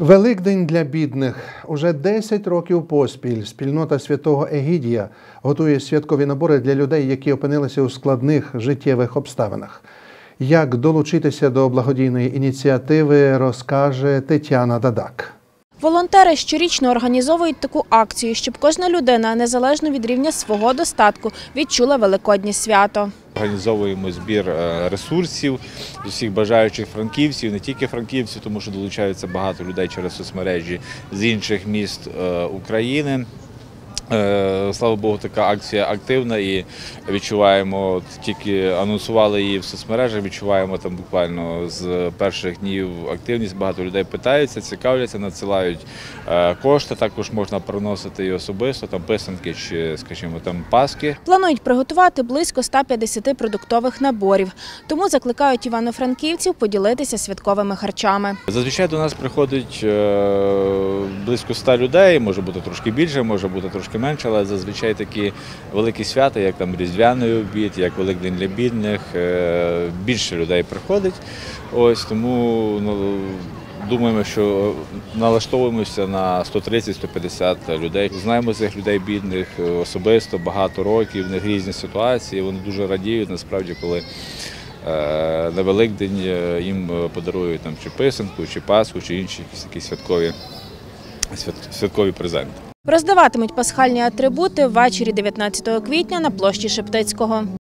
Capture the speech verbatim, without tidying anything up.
Великдень для бідних. Уже десять років поспіль спільнота Святого Егідія готує святкові набори для людей, які опинилися у складних життєвих обставинах. Як долучитися до благодійної ініціативи, розкаже Тетяна Дадак. Волонтери щорічно організовують таку акцію, щоб кожна людина, незалежно від рівня свого достатку, відчула Великоднє свято. Організовуємо збір ресурсів з усіх бажаючих франківців, не тільки франківців, тому що долучаються багато людей через соцмережі з інших міст України. Слава Богу, така акція активна і відчуваємо, тільки анонсували її в соцмережах, відчуваємо там буквально з перших днів активність, багато людей питаються, цікавляться, надсилають кошти, також можна приносити і особисто, там писанки чи, скажімо, там паски. Планують приготувати близько ста п'ятдесяти продуктових наборів, тому закликають івано-франківців поділитися святковими харчами. Зазвичай до нас приходить близько ста людей, може бути трошки більше, може бути трошки менше, але зазвичай такі великі свята, як там Різдвяний обід, як Великдень для бідних, більше людей приходить. Ось тому ну, думаємо, що налаштовуємося на сто тридцять - сто п'ятдесят людей. Знаємо цих людей бідних особисто, багато років, в них різні ситуації, вони дуже радіють насправді, коли на Великдень їм подарують там чи писанку, чи пасху, чи інші якісь такі святкові, святкові презенти. Роздаватимуть пасхальні атрибути ввечері дев'ятнадцятого квітня на площі Шептицького.